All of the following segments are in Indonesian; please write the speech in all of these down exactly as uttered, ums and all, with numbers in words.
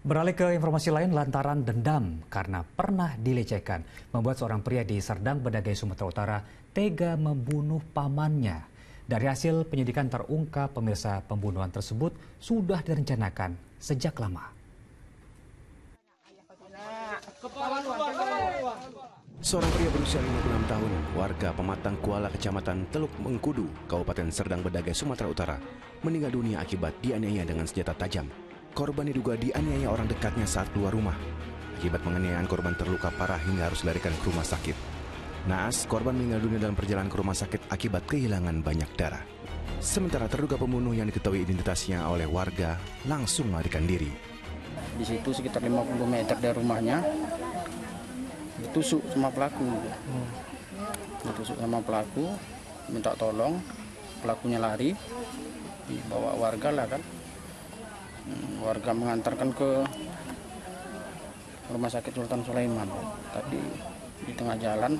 Beralih ke informasi lain, lantaran dendam karena pernah dilecehkan membuat seorang pria di Serdang Bedagai, Sumatera Utara tega membunuh pamannya. Dari hasil penyidikan terungkap pemirsa pembunuhan tersebut sudah direncanakan sejak lama. Seorang pria berusia lima puluh enam tahun, warga Pematang Kuala, Kecamatan Teluk Mengkudu, Kabupaten Serdang Bedagai, Sumatera Utara, meninggal dunia akibat dianiaya dengan senjata tajam. Korban diduga dianiaya orang dekatnya saat keluar rumah. Akibat penganiayaan, korban terluka parah hingga harus dilarikan ke rumah sakit. Naas, korban meninggal dunia dalam perjalanan ke rumah sakit akibat kehilangan banyak darah. Sementara terduga pembunuh yang diketahui identitasnya oleh warga langsung melarikan diri. Di situ sekitar lima puluh meter dari rumahnya ditusuk sama pelaku. Ditusuk sama pelaku, minta tolong, pelakunya lari, dibawa warga lah kan. Warga mengantarkan ke rumah sakit Sultan Sulaiman, tapi di tengah jalan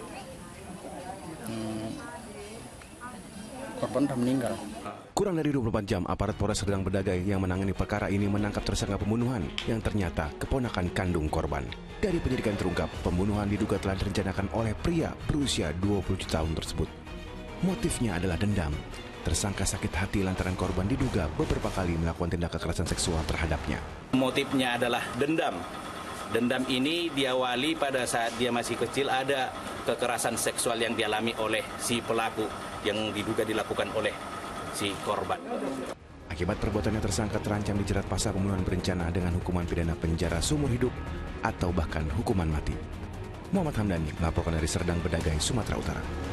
hmm, korban sudah meninggal. Kurang dari dua puluh empat jam, aparat Polres Serdang Bedagai yang menangani perkara ini menangkap tersangka pembunuhan yang ternyata keponakan kandung korban. Dari penyidikan terungkap, pembunuhan diduga telah direncanakan oleh pria berusia dua puluh tujuh tahun tersebut. Motifnya adalah dendam. Tersangka sakit hati lantaran korban diduga beberapa kali melakukan tindak kekerasan seksual terhadapnya. Motifnya adalah dendam. Dendam ini diawali pada saat dia masih kecil ada kekerasan seksual yang dialami oleh si pelaku yang diduga dilakukan oleh si korban. Akibat perbuatannya, tersangka terancam dijerat pasal pembunuhan berencana dengan hukuman pidana penjara seumur hidup atau bahkan hukuman mati. Muhammad Hamdani melaporkan dari Serdang Bedagai, Sumatera Utara.